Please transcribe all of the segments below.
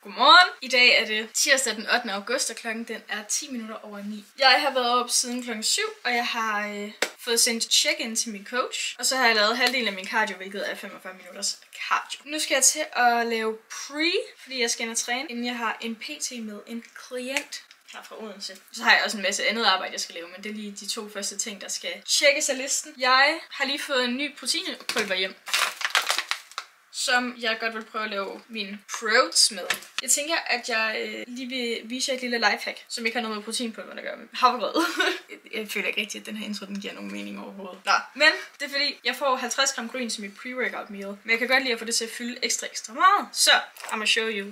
Godmorgen! I dag er det tirsdag den 8. august, og klokken den er 10 minutter over 9. Jeg har været op siden klokken 7, og jeg har fået sendt check-in til min coach. Og så har jeg lavet halvdelen af min cardio, hvilket er 45 minutters cardio. Nu skal jeg til at lave pre, fordi jeg skal ind og træne, inden jeg har en PT med en klient her fra Odense. Så har jeg også en masse andet arbejde, jeg skal lave, men det er lige de to første ting, der skal tjekkes af listen. Jeg har lige fået en ny proteinpulver hjem, som jeg godt vil prøve at lave mine proteins med. Jeg tænker, at jeg lige vil vise jer et lille lifehack, som ikke har noget med proteinpulver at gøre med havregrød. Jeg føler ikke rigtigt, at den her intro den giver nogen mening overhovedet. Nå, men det er fordi, jeg får 50 gram gryn til mit pre-workout meal. Men jeg kan godt lide at få det til at fylde ekstra meget. Så, I'm show you.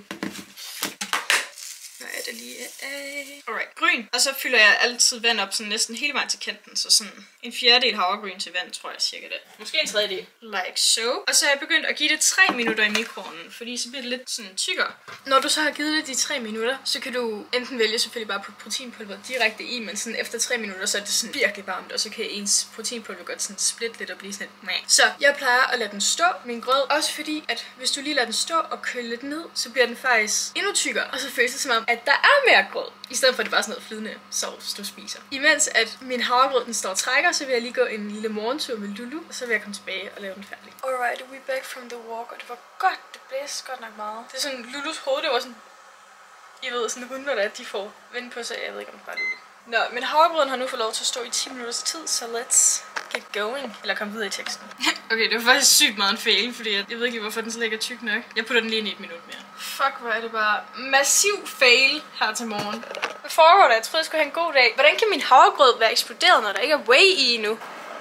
Hvad er det lige af? Alright, gryn. Og så fylder jeg altid vand op sådan næsten hele vejen til kanten. Så sådan en fjerdedel havregryn til vand, tror jeg cirka det. Måske en tredjedel. Like so. Og så har jeg begyndt at give det 3 minutter i mikroovnen, fordi så bliver det lidt sådan tykkere. Når du så har givet det de 3 minutter, så kan du enten vælge selvfølgelig bare at putte proteinpulver direkte i, men sådan efter 3 minutter, så er det sådan virkelig varmt, og så kan ens proteinpulver godt sådan splitte lidt og blive sådan lidt. Så jeg plejer at lade den stå, min grød, også fordi, at hvis du lige lader den stå og køle lidt ned, så bliver den faktisk endnu tykkere, og så føles det som om, at der er mere grød, i stedet for at det bare sådan noget flydende sovs, du spiser. Imens at min havregrød den står og trækker, så vil jeg lige gå en lille morgentur med Lulu, og så vil jeg komme tilbage og lave den færdig. Alright, we back from the walk, og det var godt, det blæste godt nok meget. Det er sådan, Lulus hoved, det var sådan, I ved, sådan hunde, der de får vende på sig, jeg ved ikke om det bare Lulu. Nå, men havregrøden har nu fået lov til at stå i 10 minutters tid, så let's get going. Eller kom videre i teksten. Okay, det var faktisk sygt meget en fail, fordi jeg ved ikke lige, hvorfor den så ligger tyk nok. Jeg putter den lige ind i 1 minut mere. Fuck, hvor er det bare massiv fail her til morgen. Hvad foregår der? Jeg troede, jeg skulle have en god dag. Hvordan kan min havregrød være eksploderet, når der ikke er whey i endnu?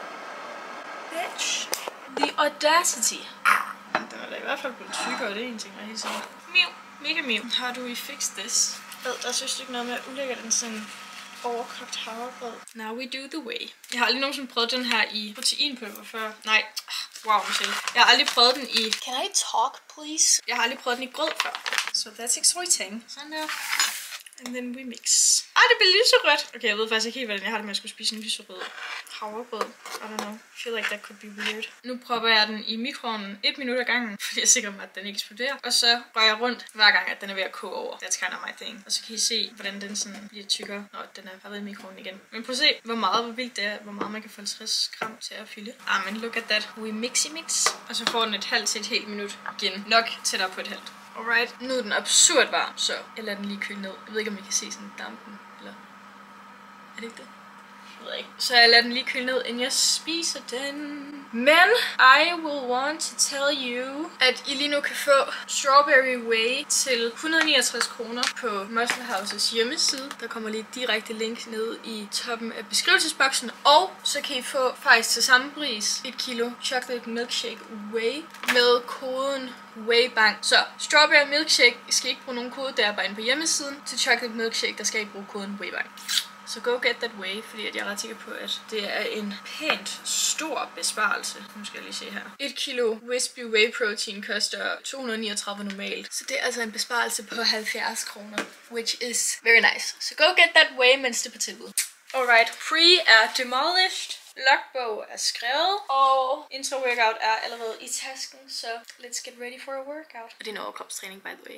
Bitch. The audacity. Den er da i hvert fald blevet tykkere, det er en ting, jeg er helt sikkert. Miu. Mega miu. How do we fix this? Der synes ikke noget med at ulægge den sådan overkogt havregrød. Now we do the way. Jeg har aldrig nogensinde prøvet den her i proteinpulver før. Nej. Wow, Michelle. Jeg har aldrig prøvet den i... Can I talk, please? Jeg har aldrig prøvet den i grød før. So that's exciting. Sådan der. And then we mix. Det bliver lyserødt. Okay, jeg ved faktisk ikke helt, hvordan jeg har det med at skulle spise en lyserød havregrød. I don't know. I feel like that could be weird. Nu prøver jeg den i mikroovnen 1 minut ad gangen, fordi jeg er sikker på, at den ikke eksploderer. Og så rører jeg rundt hver gang, at den er ved at koge over. That's kind of my thing. Og så kan I se, hvordan den sådan bliver tykkere, når den er været i mikroovnen igen. Men prøv at se, hvor vildt det er, hvor meget man kan få 50 gram til at fylde. Men look at that. We mixy mix. Og så får den et halvt til et helt minut igen. Nok tættere på et halvt. Alright, nu er den absurd varm, så jeg lader den lige køle ned. Jeg ved ikke, om I kan se sådan dampen, eller er det ikke det? Jeg ved ikke. Så jeg lader den lige køle ned, inden jeg spiser den. Men I will want to tell you, at I lige nu kan få strawberry whey til 169 kroner på Muscle Houses hjemmeside. Der kommer lige et direkte link ned i toppen af beskrivelsesboksen. Og så kan I få faktisk til samme pris 1 kilo chocolate milkshake whey med koden WAYBANK. Så strawberry milkshake, I skal ikke bruge nogen kode, der er bare inde på hjemmesiden. Til chocolate milkshake, der skal I bruge koden WAYBANK. Så go get that way, fordi jeg er ret sikker på, at det er en pænt stor besparelse. Nu skal jeg lige se her. 1 kilo Wispy Whey Protein koster 239 normalt. Så det er altså en besparelse på 70 kroner, which is very nice. Så go get that way, mens det er på tilbud. Alright, pre er demolished. Logbog er skrevet, og intro-workout er allerede i tasken, så let's get ready for a workout. Og det er en overkropstræning, by the way.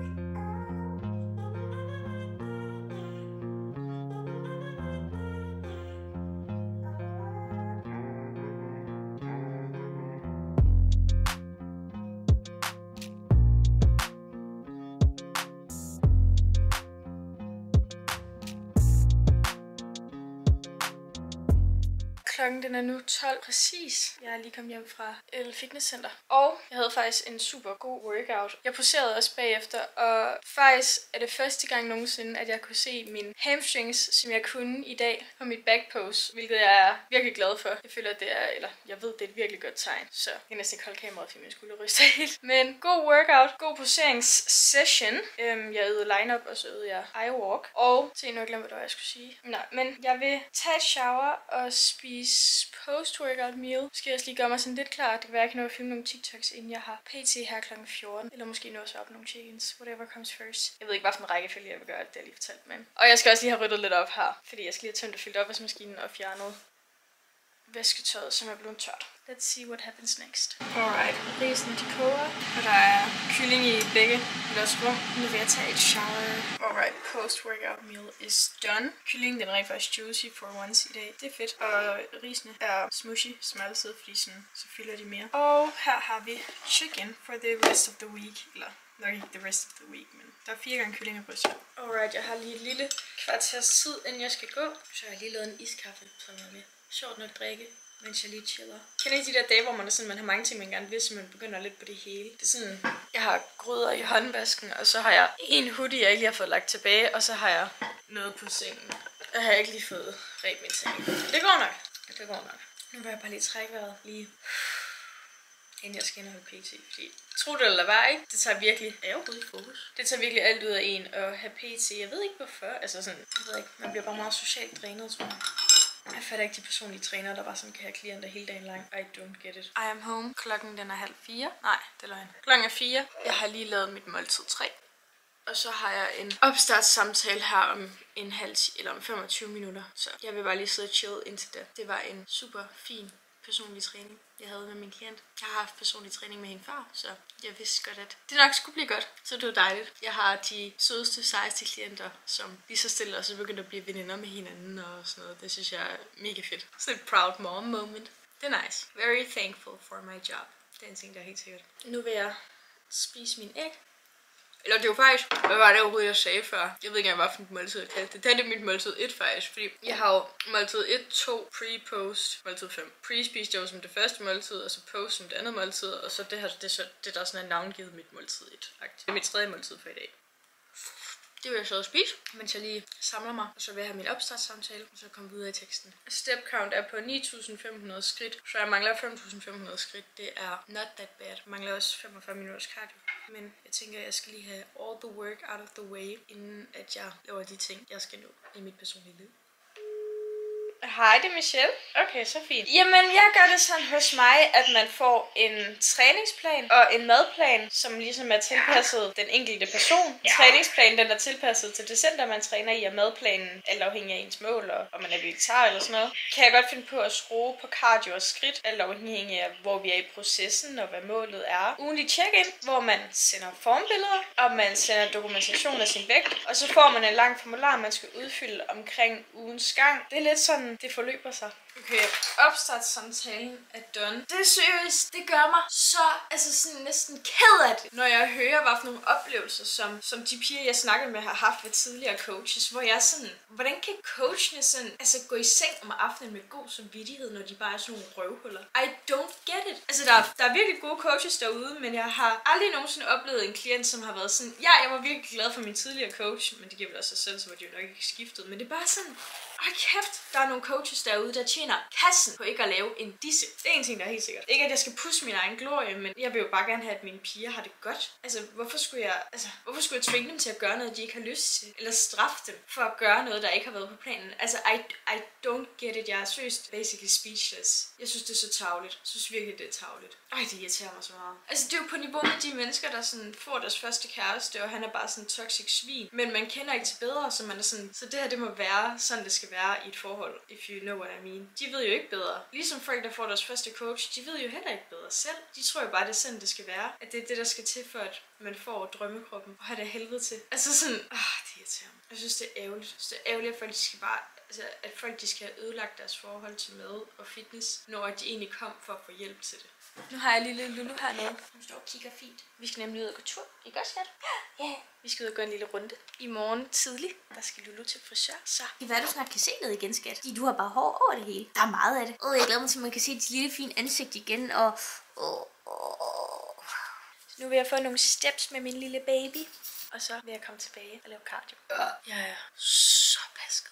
Klokken den er nu 12 præcis. Jeg er lige kommet hjem fra El Fitness Center. Og jeg havde faktisk en super god workout. Jeg poserede også bagefter, og faktisk er det første gang nogensinde, at jeg kunne se mine hamstrings, som jeg kunne i dag på mit back pose, hvilket jeg er virkelig glad for. Jeg føler, at det er, eller jeg ved, det er et virkelig godt tegn. Så jeg kan næsten ikke holde kameraet, fordi min skulder ryster helt. Men god workout, god poseringssession. Jeg øvede line-up, og så øvede jeg I-walk. Og se, nu har jeg glemt, hvad jeg skulle sige. Nej, men jeg vil tage et shower og spise post-workout meal. Skal jeg også lige gøre mig sådan lidt klar. Det kan være, at jeg kan nå at filme nogle TikToks, inden jeg har PT her kl. 14. Eller måske nå at svare på nogle chickens. Whatever comes first. Jeg ved ikke, hvad for en rækkefølge jeg vil gøre, det har jeg lige fortalt med. Og jeg skal også lige have ryddet lidt op her, fordi jeg skal lige have tømt og fyldt opvaskemaskinen og fjernet vasketøjet, som er blevet tørt. Let's see what happens next. Alright, risen de koger, og der er kylling i begge losrum. Nu vil jeg tage et shower. Alright, post-workout meal is done. Kyllingen den er rigtig faktisk juicy for once i dag. Det er fedt. Og risene er smushy, smalset, fordi sådan, så fylder de mere. Og her har vi chicken for the rest of the week. Eller nok ikke the rest of the week, men der er 4 gange kylling og bryst. Alright, jeg har lige et lille kvarters tid, inden jeg skal gå. Så har jeg lige lavet en iskaffe, som er med. Sjovt nok drikke, mens jeg lige chiller. Kender I de der dage, hvor man er sådan, man har mange ting, man gerne vil, så man begynder lidt på det hele? Det er sådan, jeg har gryder i håndvasken, og så har jeg en hoodie, jeg ikke lige har fået lagt tilbage, og så har jeg noget på sengen. Jeg har ikke lige fået ret min seng. Det går nok. Det går nok. Nu vil jeg bare lige trække vejret lige, inden jeg skal ind og holde PT, fordi tro det eller hvad, ikke? Det tager virkelig, er jeg overhovedet i fokus? Det tager virkelig alt ud af en at have PT. Jeg ved ikke hvorfor, altså sådan, jeg ved ikke, man bliver bare meget socialt drænet, tror jeg. Jeg fatter ikke de personlige trænere, der bare sådan kan have klienter hele dagen lang. I don't get it. I am home. Klokken den er 3:30. Nej, det er løgn. Klokken er 4. Jeg har lige lavet mit måltid 3. Og så har jeg en opstartssamtale her om en halv eller om 25 minutter. Så jeg vil bare lige sidde og chill indtil det. Det var en super fin personlig træning, jeg havde med min klient. Jeg har haft personlig træning med hende før, så jeg vidste godt, at det nok skulle blive godt. Så det var dejligt. Jeg har de sødeste, sejeste klienter, som lige så stille og så begyndte at blive veninder med hinanden og sådan noget. Det synes jeg er mega fedt. Så et proud mom moment. Det er nice. Very thankful for my job. Det er en ting, der er helt sikkert. Nu vil jeg spise min æg. Eller det var faktisk, hvad var det overhovedet, jeg sagde før? Jeg ved ikke engang, hvad for et måltid jeg kaldte det. Det er mit måltid 1 faktisk, fordi jeg har jo måltid 1, 2, pre-post, måltid 5. Pre spiste jeg jo som det første måltid, og så post som det andet måltid, og så det her, det der sådan er navngivet mit måltid 1. Faktisk. Det er mit 3. måltid for i dag. Det vil jeg så spise, mens jeg lige samler mig, og så vil jeg have min opstartssamtale, og så komme videre i teksten. Step count er på 9.500 skridt, så jeg mangler 5.500 skridt. Det er not that bad. Jeg mangler også 45 minutters cardio. Men jeg tænker, at jeg skal lige have all the work out of the way, inden at jeg laver de ting, jeg skal nå i mit personlige liv. Hej, det er Michelle. Okay, så fint. Jamen, jeg gør det sådan hos mig, at man får en træningsplan og en madplan, som ligesom er tilpasset den enkelte person. Træningsplanen, den er tilpasset til det center, man træner i, og madplanen, alt afhængig af ens mål, og om man er vegetar eller sådan noget. Kan jeg godt finde på at skrue på cardio og skridt, alt afhængig af, hvor vi er i processen, og hvad målet er. Ugenlig check-in, hvor man sender formbilleder, og man sender dokumentation af sin vægt, og så får man en lang formular, man skal udfylde omkring ugens gang. Det er lidt sådan, det forløber sig. Okay, opstartssamtalen er done. Det er seriøst, det gør mig så, altså sådan næsten ked af det, når jeg hører, hvad for nogle oplevelser, som de piger, jeg snakkede med, har haft ved tidligere coaches, hvor jeg er sådan, hvordan kan coachene sådan, altså gå i seng om aftenen med god samvittighed, når de bare er sådan nogle røvhuller? I don't get it. Altså, der er virkelig gode coaches derude, men jeg har aldrig nogensinde oplevet en klient, som har været sådan, ja, jeg var virkelig glad for min tidligere coach, men det giver vel også sig selv, så var de jo nok ikke skiftet, men det er bare sådan, kæft, der er nogle coaches derude, der tjener kassen på ikke at lave en disse. Det er en ting, der er helt sikkert. Ikke at jeg skal pusse min egen glorie, men jeg vil jo bare gerne have, at mine piger har det godt. Altså, hvorfor skulle jeg tvinge dem til at gøre noget, de ikke har lyst til? Eller straffe dem for at gøre noget, der ikke har været på planen? Altså, I don't get it. Jeg er seriøst basically speechless. Jeg synes, det er så tarveligt. Jeg synes virkelig, det er tarveligt. Det irriterer mig så meget. Altså, det er jo på niveau med de mennesker, der sådan får deres første kæreste, og han er bare sådan en toxic svin. Men man kender ikke til bedre, så man er sådan, så det her, det må være sådan, det skal være i et forhold, if you know what I mean. De ved jo ikke bedre. Ligesom folk, der får deres første coach, de ved jo heller ikke bedre selv. De tror jo bare, det er sådan, det skal være. At det er det, der skal til for, at man får drømmekroppen og har det helvede til. Altså sådan, det irriterer mig. Jeg synes, det er ærgerligt. Jeg synes, det er ærgerligt, at folk skal bare, at folk de skal have ødelagt deres forhold til mad og fitness, når de egentlig kom for at få hjælp til det. Nu har jeg lille Lulu hernede. Hun står og kigger fint. Vi skal nemlig ud og gå tur. Ikke også, skat? Ja. Vi skal ud og gå en lille runde. I morgen tidlig, der skal Lulu til frisør. Så Det kan være, du snart kan se noget igen, skat. Fordi du har bare hår over det hele. Der er meget af det. Jeg glæder mig til, at man kan se dit lille fine ansigt igen. Og Så nu vil jeg få nogle steps med min lille baby. Og så vil jeg komme tilbage og lave cardio. Jeg er så pasket.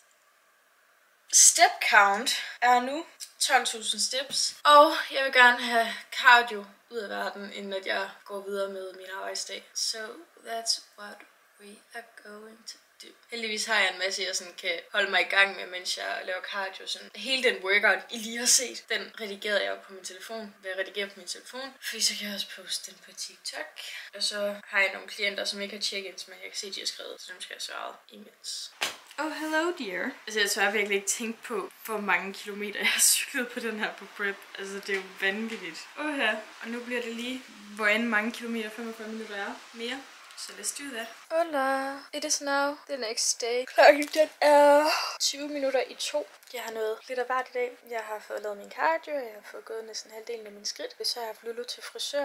Step count er nu 12.000 steps. Og jeg vil gerne have cardio ud af verden, inden at jeg går videre med min arbejdsdag. So that's what we are going to do. Heldigvis har jeg en masse, jeg sådan kan holde mig i gang med, mens jeg laver cardio. Sådan. Hele den workout, I lige har set, den redigerede jeg på min telefon. Ved at redigere på min telefon. Fordi så kan jeg også poste den på TikTok. Og så har jeg nogle klienter, som ikke har check-ins, men jeg kan se, at de har skrevet, så dem skal jeg svare imens. Oh, hello dear. Altså, jeg tør virkelig ikke tænke på, hvor mange kilometer jeg har cyklet på den her på prep. Altså, det er jo vanvittigt. Ja. Og nu bliver det lige, hvor end mange kilometer 45 minutter er mere. So let's do that. Hola, it is now the next day. Klokken den er 20 minutter i 2. Jeg har noget lidt af hvert i dag. Jeg har fået lavet min cardio, jeg har fået gået næsten halvdelen af mine skridt. Så har jeg haft Lulu til frisør.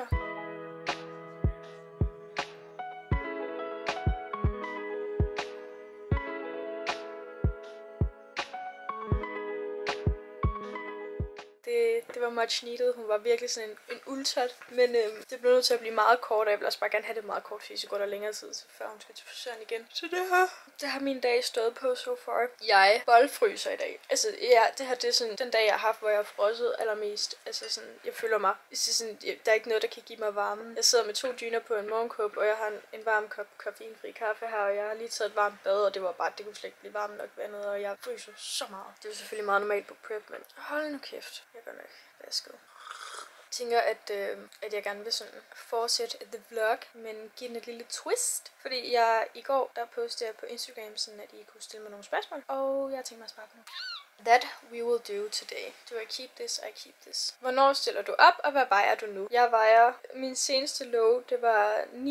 Det var much needed. Hun var virkelig sådan en ultot. Men det blev nødt til at blive meget kort, og jeg vil også bare gerne have det meget kort, fordi så går der længere tid, før hun skal til frisøren igen. Så det har min dag stået på so far. Jeg boldfryser i dag. Altså ja, det her det er sådan den dag, jeg har haft, hvor jeg har frosset allermest. Altså sådan, jeg føler mig, der er ikke noget, der kan give mig varme. Jeg sidder med 2 dyner på en morgenkåb, og jeg har en varm kop koffeinfri kaffe her, og jeg har lige taget et varmt bad, og det kunne slet ikke blive varmt nok vandet, og jeg fryser så meget. Det er jo selvfølgelig meget normalt på prep, men hold nu kæft. Jeg går nok vasket. Jeg tænker, at jeg gerne vil sådan fortsætte the vlog, men give den et lille twist. Fordi i går, der postede jeg på Instagram, sådan at I kunne stille mig nogle spørgsmål, og jeg tænker mig at svare på nogle. That we will do today. Do I keep this? I keep this. Hvornår stiller du op, og hvad vejer du nu? Jeg vejer min seneste low, det var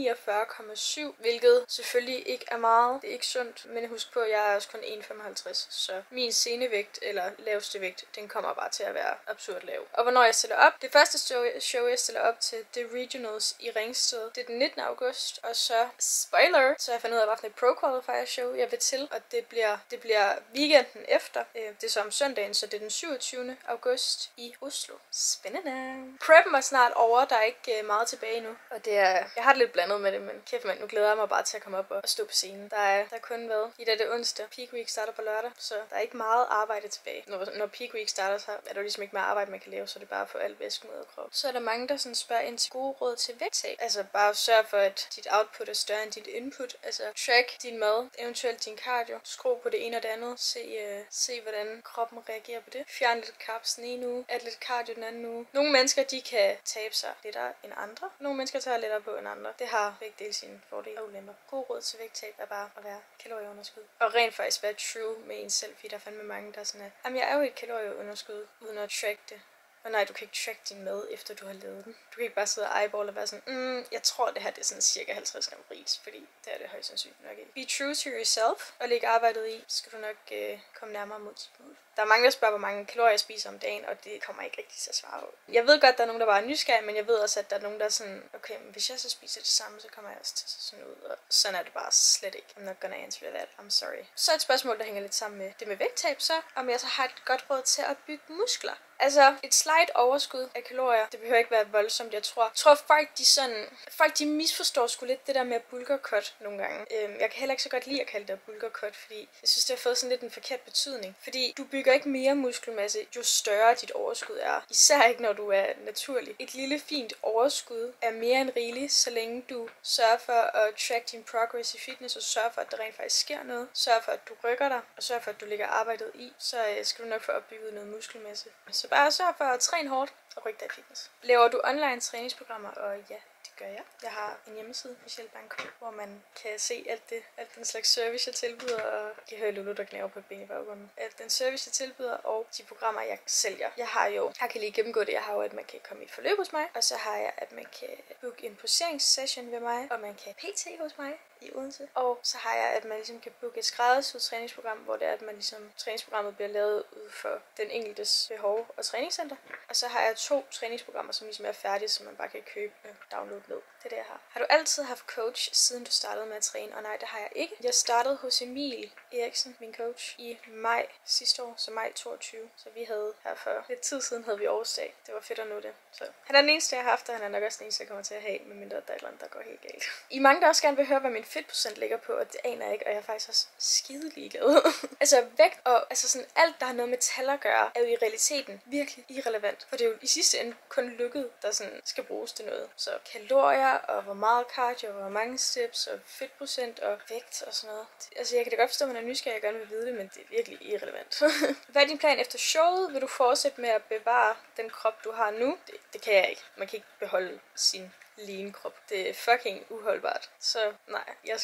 49,7, hvilket selvfølgelig ikke er meget. Det er ikke sundt, men husk på, at jeg er også kun 1,55, så min scenevægt eller laveste vægt, den kommer bare til at være absurd lav. Og hvornår jeg stiller op? Det første show, jeg stiller op til, det er Regionals i Ringsted. Det er den 19. august, og så spoiler, så jeg fandt ud af, hvilken et pro-qualifier show jeg vil til, og det bliver weekenden efter. Det er så om søndagen, så det er den 27. august i Oslo. Spændende. Preppen er snart over, der er ikke meget tilbage nu. Og det er, jeg har det lidt blandet med det, men kæft mand, nu glæder jeg mig bare til at komme op og stå på scenen. Der er kun været i det onsdag. Peak Week starter på lørdag, så der er ikke meget arbejde tilbage. Når Peak Week starter, så er der ligesom ikke mere arbejde, man kan lave, så det er bare at få alt væsken ud af kroppen. Så er der mange, der sådan spørger ind til gode råd til vægttab. Altså bare sørg for, at dit output er større end dit input. Altså track din mad, eventuelt din cardio. Skru på det ene og det andet. Se hvordan kroppen reagerer på det. Fjern lidt carbs den ene uge, add lidt cardio den anden uge. Nogle mennesker, de kan tabe sig lettere end andre. Nogle mennesker tager lettere på end andre. Det har begge dele sine fordele og ulemper. God råd til vægttab er bare at være kalorieunderskud. Og rent faktisk være true med en selv, fordi der er fandme mange, der er sådan, at jamen, jeg er jo et kalorieunderskud, uden at track det. Og nej, du kan ikke track din mad, efter du har lavet den. Du kan ikke bare sidde og eyeball og være sådan, jeg tror det her det er sådan cirka 50 gram ris, fordi det er det højst sandsynligt nok ikke. Be true to yourself, og lægge arbejdet i, så skal du nok komme nærmere mod dit mål. Der er mange, der spørger, hvor mange kalorier jeg spiser om dagen, og det kommer ikke rigtig til at svare på. Jeg ved godt, der er nogen, der bare er nysgerrige, men jeg ved også, at der er nogen, der er sådan, okay, men hvis jeg så spiser det samme, så kommer jeg også til at se sådan ud, og sådan er det bare slet ikke. I'm not gonna answer that, I'm sorry. Så et spørgsmål, der hænger lidt sammen med det med vægttab, så om jeg så har et godt råd til at bygge muskler. Altså, et slight overskud af kalorier, det behøver ikke være voldsomt, jeg tror folk de misforstår sgu lidt det der med bulkercut nogle gange. Jeg kan heller ikke så godt lide at kalde det bulkercut, fordi jeg synes, det har fået sådan lidt en forkert betydning. Fordi du bygger ikke mere muskelmasse, jo større dit overskud er. Især ikke, når du er naturlig. Et lille fint overskud er mere end rigeligt, så længe du sørger for at track din progress i fitness, og sørger for, at der rent faktisk sker noget. Sørger for, at du rykker dig, og sørger for, at du lægger arbejdet i, så skal du nok få opbygget noget muskelmasse. Så bare sørg for at træne hårdt og rykke dig i fitness. Laver du online træningsprogrammer? Og ja, det gør jeg. Jeg har en hjemmeside, Michelle Banco, hvor man kan se alt den slags service, jeg tilbyder, og jeg kan høre Lulu, der knæver på et ben i baggrunden. Alt den service, jeg tilbyder, og de programmer, jeg sælger. Jeg kan lige gennemgå det. Jeg har jo, at man kan komme i et forløb hos mig, og så har jeg, at man kan booke en poseringssession ved mig, og man kan PT hos mig i Odense. Og så har jeg, at man ligesom kan booke et skræddersyet træningsprogram, hvor det er, at man ligesom, træningsprogrammet bliver lavet ud for den enkeltes behov og træningscenter. Og så har jeg 2 træningsprogrammer, som ligesom er færdige, som man bare kan købe og downloade ned. Det er det, jeg har. Har du altid haft coach, siden du startede med at træne? Og nej, det har jeg ikke. Jeg startede hos Emil Eriksen, min coach, i maj sidste år, så maj 22. Så vi havde her for lidt tid siden, havde vi årsdag. Det var fedt at nå det. Så han er den eneste, jeg har haft, og han er nok også den eneste, jeg kommer til at have, medmindre der er et eller andet, der går helt galt. I mange, der også gerne vil høre, hvad min fedtprocent ligger på, og det aner jeg ikke, og jeg er faktisk også skide ligeglad. Altså vægt og altså sådan alt, der har noget med tal at gøre, er jo i realiteten virkelig irrelevant. For det er jo i sidste ende kun lykket, der sådan skal bruges til noget. Så kalorier, og hvor meget cardio, og hvor mange steps, og fedtprocent, og vægt og sådan noget. Altså jeg kan da godt forstå, at man er nysgerrig og gerne vil vide det, men det er virkelig irrelevant. Hvad er din plan efter showet? Vil du fortsætte med at bevare den krop, du har nu? Det kan jeg ikke. Man kan ikke beholde sin lean krop. Det er fucking uholdbart. Så nej,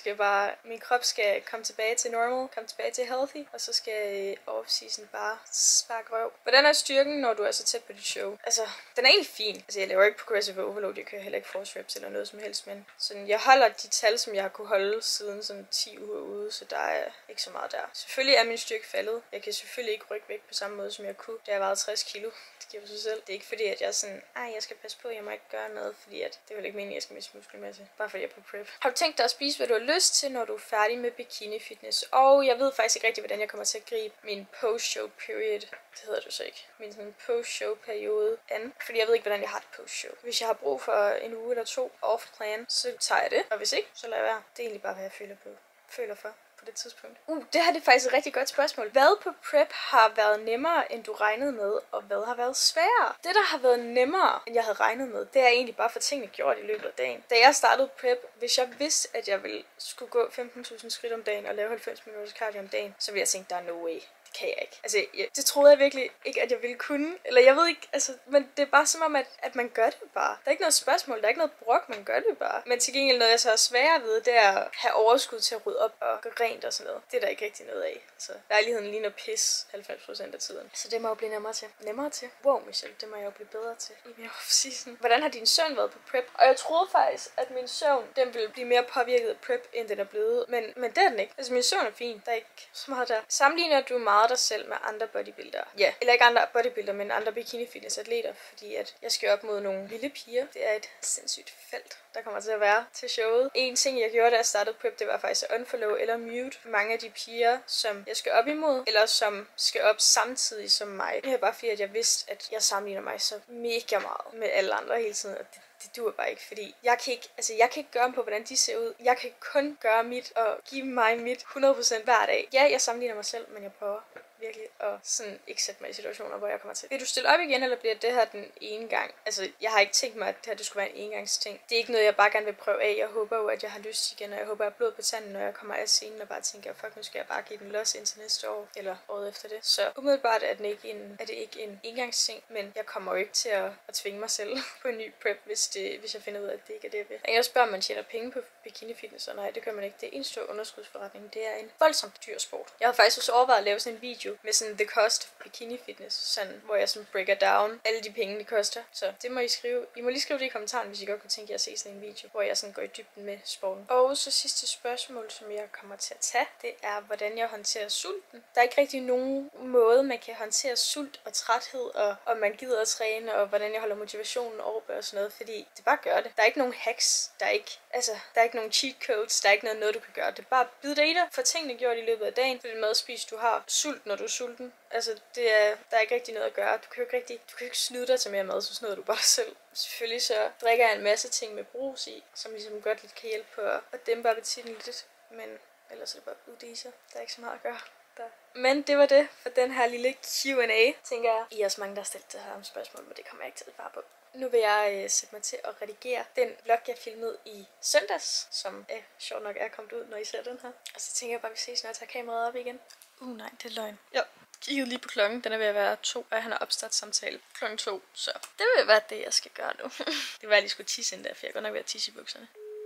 min krop skal komme tilbage til normal, komme tilbage til healthy, og så skal off-season bare sparke røv. Hvordan er styrken, når du er så tæt på dit show? Altså, den er egentlig fin. Altså, jeg laver ikke progressive overload, jeg kører heller ikke force reps eller noget som helst, men sådan, jeg holder de tal, som jeg har kunne holde siden sådan 10 uger ude, så der er ikke så meget der. Selvfølgelig er min styrke faldet. Jeg kan selvfølgelig ikke rykke væk på samme måde, som jeg kunne, da jeg vejede 60 kilo. Det giver sig selv. Det er ikke fordi, at jeg er sådan, jeg skal passe på, jeg må ikke gøre noget, fordi at det er vel ikke meningen, at jeg skal miste muskelmasse, bare fordi jeg er på prep. Har du tænkt dig at spise, hvad du har lyst til, når du er færdig med bikini fitness? Og jeg ved faktisk ikke rigtig, hvordan jeg kommer til at gribe min post-show period. Det hedder det så ikke. Min sådan post-show periode an. Fordi jeg ved ikke, hvordan jeg har det post-show. Hvis jeg har brug for en uge eller 2 off-plan, så tager jeg det. Og hvis ikke, så lader jeg være. Det er egentlig bare, hvad jeg føler for på det tidspunkt. Det her er faktisk et rigtig godt spørgsmål. Hvad på prep har været nemmere, end du regnede med, og hvad har været sværere? Det, der har været nemmere, end jeg havde regnet med, det er egentlig bare for tingene gjort i løbet af dagen. Da jeg startede prep, hvis jeg vidste, at jeg skulle gå 15.000 skridt om dagen og lave 90 minutter cardio om dagen, så ville jeg tænke, der er no way. Kan jeg ikke. Altså, det troede jeg virkelig ikke, at jeg ville kunne. Eller jeg ved ikke, altså, men det er bare som om, at man gør det bare. Der er ikke noget spørgsmål, der er ikke noget brok, man gør det bare. Men til gengæld noget, jeg så er sværere ved, det er at have overskud til at rydde op og gøre rent og sådan noget. Det er der ikke rigtig noget af. Altså, lejligheden ligner pis 90% af tiden. Så det må jo blive nemmere til. Wow, Michelle, det må jeg jo blive bedre til i min off-season. Hvordan har din søvn været på prep? Og jeg troede faktisk, at min søvn, den ville blive mere påvirket af prep, end den er blevet. Men det er den ikke. Altså, min søvn er fin. Der er ikke så meget der. Sammenligner du meget dig selv med andre bodybuildere? Ja. Eller ikke andre bodybuildere, men andre bikini fitness atleter, fordi at jeg skal op mod nogle lille piger. Det er et sindssygt felt, der kommer til at være til showet. En ting, jeg gjorde, da jeg startede prep, det var faktisk at unfollow eller mute mange af de piger, som jeg skal op imod, eller som skal op samtidig som mig. Det er bare fordi, at jeg vidste, at jeg sammenligner mig så mega meget med alle andre hele tiden, og det duer bare ikke, fordi jeg kan ikke gøre dem på, hvordan de ser ud. Jeg kan kun gøre mit og give mig mit 100% hver dag. Ja, jeg sammenligner mig selv, men jeg prøver virkelig at sådan ikke sætte mig i situationer, hvor jeg kommer til. Vil du stille op igen, eller bliver det her den ene gang? Altså, jeg har ikke tænkt mig, at det her det skulle være en engangsting. Det er ikke noget, jeg bare gerne vil prøve af. Jeg håber jo, at jeg har lyst igen, og jeg håber, at jeg har blod på tanden, når jeg kommer af scenen og bare tænker, fuck, nu skal jeg bare give den los indtil næste år, eller året efter det. Så umiddelbart er det ikke en engangsting, men jeg kommer jo ikke til at tvinge mig selv på en ny prep, hvis jeg finder ud af, at det ikke er det, jeg vil. Jeg spørger, om man tjener penge på bikini fitness, og nej, det gør man ikke. Det er en stor underskudsforretning. Det er en voldsomt dyr sport. Jeg har faktisk også overvejet at lave sådan en video med sådan the cost of bikini fitness, sådan, hvor jeg sådan breaker down alle de penge, det koster. Så det må I skrive. I må lige skrive det i kommentaren, hvis I godt kunne tænke jer at se sådan en video, hvor jeg sådan går i dybden med sporten. Og så sidste spørgsmål, som jeg kommer til at tage, det er, hvordan jeg håndterer sulten. Der er ikke rigtig nogen måde, man kan håndtere sult og træthed, og om man gider at træne, og hvordan jeg holder motivationen oppe og sådan noget, fordi det bare gør det. Der er ikke nogen hacks, der er ikke nogen cheat codes, der er ikke noget du kan gøre. Det er bare bid dig i dig, for tingene gjort i løbet af dagen, for den madspis du har. Sult, når du er sulten. Altså, der er ikke rigtig noget at gøre. Du kan jo ikke snyde dig til mere mad, så snyder du bare dig selv. Selvfølgelig så drikker jeg en masse ting med brus i, som ligesom godt lidt kan hjælpe på at dæmpe appetitten lidt, men ellers er det bare udiser. Der er ikke så meget at gøre der. Men det var det for den her lille Q&A, tænker jeg. I er også mange, der har stillet det her om spørgsmål, men det kommer jeg ikke til at svare på. Nu vil jeg sætte mig til at redigere den vlog, jeg filmede i søndags, som sjovt nok er kommet ud, når I ser den her. Og så tænker jeg bare, at vi ses, når jeg tager kameraet op igen. Nej, det er løgn. Jo, kiggede lige på klokken. Den er ved at være 2, og han har opstartssamtale klokken 2, så det vil være det, jeg skal gøre nu. Det var, jeg lige skulle tisse ind der, for jeg går nok ved at tisse i bukserne.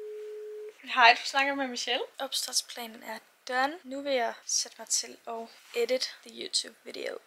Hej, du snakker med Michelle. Opstartsplanen er done. Nu vil jeg sætte mig til at edit the YouTube video.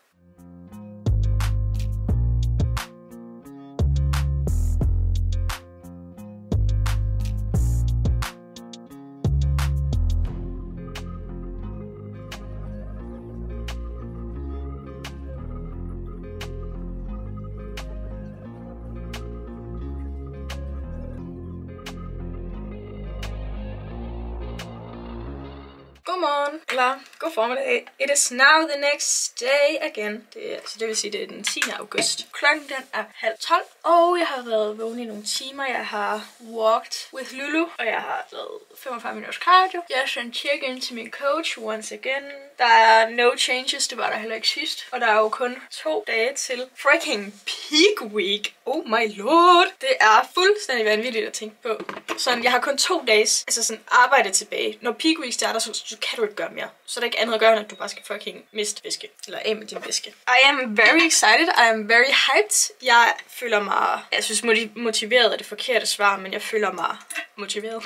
Godmorgen, eller god formiddag. It is now the next day again. Det vil sige, det er den 10. august. Klokken den er 11:30, og jeg har været vågen i nogle timer. Jeg har walked with Lulu, og jeg har lavet 45 minutters cardio. Jeg har sendt check-in til min coach once again. Der er no changes, det var der heller ikke sidst. Og der er jo kun 2 dage til freaking peak week. Oh my lord. Det er fuldstændig vanvittigt at tænke på. Sådan, jeg har kun 2 dages sådan arbejde tilbage. Når peak week starter, så kan du ikke gøre mere. Så er der ikke andet at gøre, end at du bare skal fucking miste væske. Eller af med din væske. I am very excited. I am very hyped. Jeg føler mig... Jeg synes motiveret er det forkerte svar, men jeg føler mig motiveret.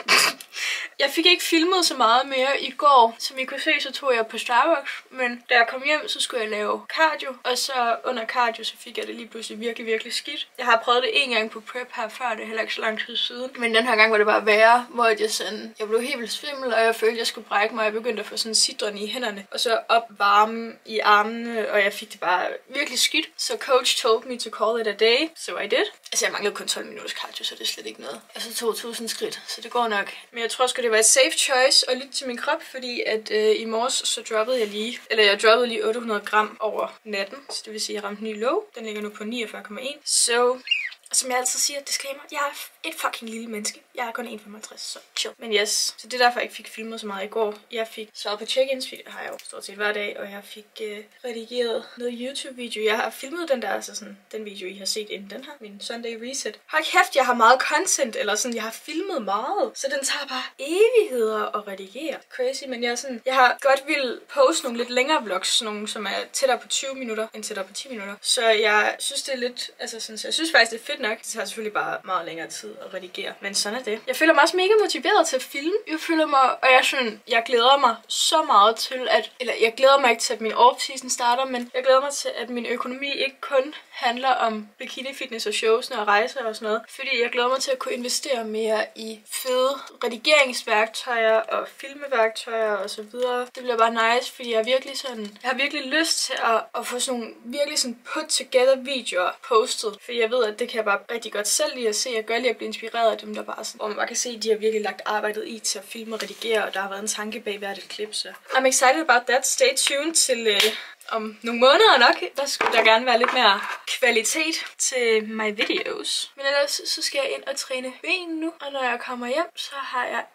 Jeg fik ikke filmet så meget mere i går. Som I kunne se, så tog jeg på Starbucks. Men da jeg kom hjem, så skulle jeg lave cardio. Og så under cardio, så fik jeg det lige pludselig virkelig, virkelig skidt. Jeg har prøvet det en gang på prep her før. Det er heller ikke så lang tid siden. Men den her gang var det bare værre, hvor jeg blev helt vildt svimmel, og jeg følte, jeg skulle brække mig. Jeg begyndte at få sådan sidrende i hænderne. Og så opvarme i armene, og jeg fik det bare virkelig skidt. Så coach told me to call it a day. So I did. Altså, jeg manglede kun 12 minutters cardio, så det er slet ikke noget. Og så 2000 skridt, så det går nok. Men jeg tror sgu, det var et safe choice at lytte til min krop, fordi at i morges så droppede jeg droppede lige 800 gram over natten. Så det vil sige, at jeg ramte ny low. Den ligger nu på 49,1. Så... Som jeg altid siger, disclaimer, jeg er et fucking lille menneske. Jeg er kun 1,55, så chill. Men yes, så det er derfor, jeg ikke fik filmet så meget i går. Jeg fik svaret på check-ins, det har jeg jo stort set hver dag, og jeg fik redigeret noget YouTube-video. Jeg har filmet den der, altså sådan, den video, I har set inden den her, min Sunday Reset. Hold kæft, jeg har meget content, eller sådan, jeg har filmet meget. Så den tager bare evigheder at redigere. Crazy, men jeg har godt ville poste nogle lidt længere vlogs, nogle som er tættere på 20 minutter, end tættere på 10 minutter. Så jeg synes, det er lidt, altså sådan, så jeg synes faktisk, det er fedt nok. Det tager selvfølgelig bare meget længere tid at redigere, men sådan er det. Jeg føler mig også mega motiveret til at filme. Og jeg glæder mig så meget til jeg glæder mig ikke til, at min off-season starter, men jeg glæder mig til, at min økonomi ikke kun handler om bikini fitness og showsene og rejser og sådan noget, fordi jeg glæder mig til at kunne investere mere i fede redigeringsværktøjer og filmeværktøjer og så videre. Det bliver bare nice, fordi jeg har virkelig lyst til at få sådan nogle virkelig sådan put together videoer postet, fordi jeg ved, at det kan jeg bare rigtig godt selv lide at se. Jeg gør lige at blive inspireret af dem, der bare sådan, hvor man bare kan se, at de har virkelig lagt arbejdet i til at filme og redigere, og der har været en tanke bag hvert et klip, så I'm excited about that. Stay tuned til om nogle måneder nok. Der skulle der gerne være lidt mere kvalitet til my videos. Men ellers så skal jeg ind og træne ben nu, og når jeg kommer hjem, så har jeg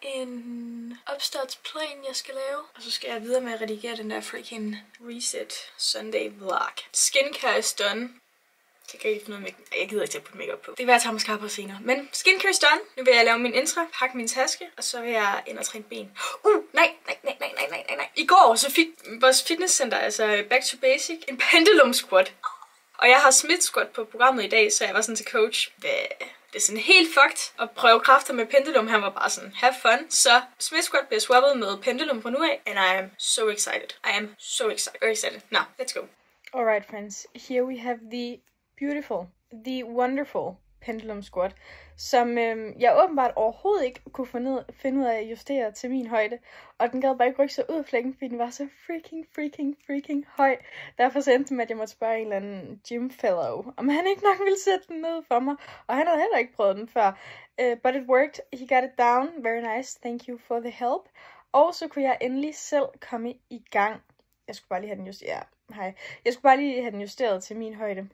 en opstartsplan, jeg skal lave. Og så skal jeg videre med at redigere den der freaking Reset Sunday vlog. Skincare is done. Jeg kan ikke finde noget med. Jeg gider ikke til at putte makeup på. Det vil jeg tage mascara på senere. Men skincare is done. Nu vil jeg lave min intro, pakke min taske, og så vil jeg ind og træne ben. Nej. I går så fik vores fitnesscenter, altså Back to Basic, en pendulum squat. Og jeg har Smith squat på programmet i dag, så jeg var sådan til coach. Det er sådan helt fucked at prøve kræfter med pendulum. Han var bare sådan, have fun. Så Smith squat bliver swappet med pendulum fra nu af. And I am so excited. Very excited. Now, let's go. Alright friends, here we have the beautiful, the wonderful pendulum squat, som jeg åbenbart overhovedet ikke kunne finde ud af at justere til min højde. Og den gad bare ikke rykke sig ud af flækken, fordi den var så freaking høj. Derfor så endte det med, at jeg måtte spørge en eller anden gym fellow, om han ikke nok ville sætte den ned for mig. Og han havde heller ikke prøvet den før. But it worked. He got it down. Very nice. Thank you for the help. Og så kunne jeg endelig selv komme i gang. Jeg skulle bare lige have den justeret til min højde.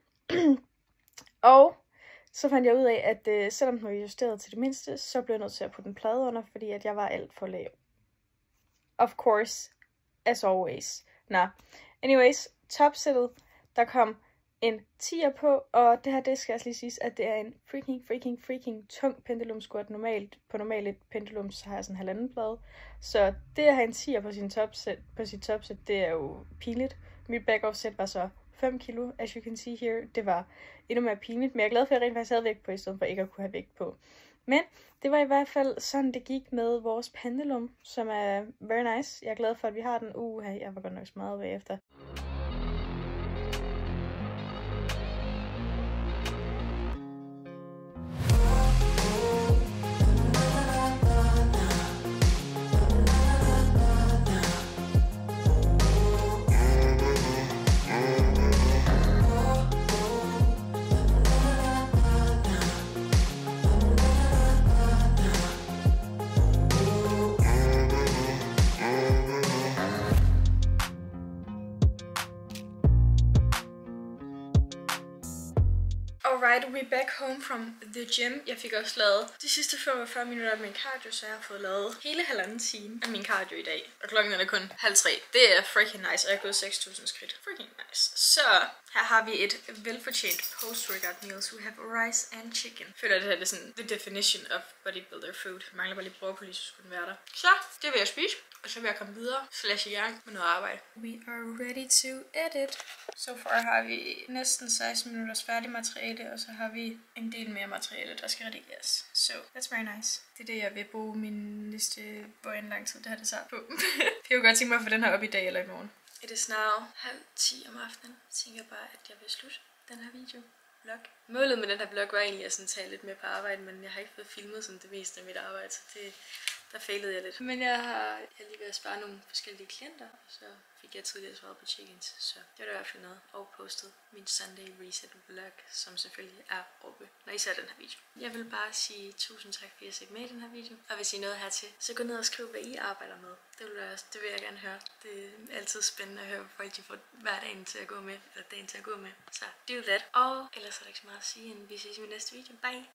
Og så fandt jeg ud af, at selvom den var justeret til det mindste, så blev jeg nødt til at putte en plade under, fordi at jeg var alt for lav. Of course, as always. Anyways, topsættet, der kom en 10'er på, og det her, det skal jeg lige sige, at det er en freaking tung pendulum squat. På normalt et pendulum, så har jeg sådan en halvanden plade. Så det at have en 10'er på sit topsæt, det er jo pinligt. Mit back-off sæt var så 5 kilo, as you can see here. Det var endnu mere pinligt, men jeg er glad for, at jeg rent faktisk havde vægt på, i stedet for ikke at kunne have vægt på. Men det var i hvert fald sådan, det gik med vores pendulum, som er very nice. Jeg er glad for, at vi har den. Jeg var godt nok smadret bagefter. Alright, we're back home from the gym. Jeg fik også lavet de sidste 45 minutter af min cardio, så jeg har fået lavet hele halvanden time af min cardio i dag. Og klokken er kun 2:30. Det er freaking nice, og jeg har gået 6.000 skridt. Freaking nice. Så her har vi et velfortjent post-workout meals. We have rice and chicken. Jeg føler, at det her er sådan the definition of bodybuilder food. Jeg mangler bare lidt broccoli, så skulle den være der. Så, det vil jeg spise. Og så vil jeg komme videre, / i gang med noget arbejde. We are ready to edit. Så far har vi næsten 16 minutters færdig materiale, og så har vi en del mere materiale, der skal redigeres. So, that's very nice. Det er det, jeg vil bruge min næste, hvor en lang tid det her det tager på. Jeg kunne godt tænke mig at få den her op i dag eller i morgen. It is now 9:30 om aftenen. Jeg tænker bare, at jeg vil slutte den her video. Vlog. Målet med den her vlog var egentlig at sådan tage lidt med på arbejde, men jeg har ikke fået filmet sådan det meste af mit arbejde, så der failede jeg lidt. Men jeg er lige ved at spare nogle forskellige klienter, og så fik jeg tidligere svaret på check-ins, så det var da i hvert fald noget. Og postet min Sunday Reset vlog, som selvfølgelig er oppe, når I ser den her video. Jeg vil bare sige tusind tak, fordi jeg set med i den her video. Og hvis I er nået hertil, så gå ned og skriv, hvad I arbejder med. Det vil jeg gerne høre. Det er altid spændende at høre, hvor folk de får hverdagen til at gå med, eller dagen til at gå med. Så do that. Og ellers er der ikke så meget at sige, end vi ses i min næste video. Bye!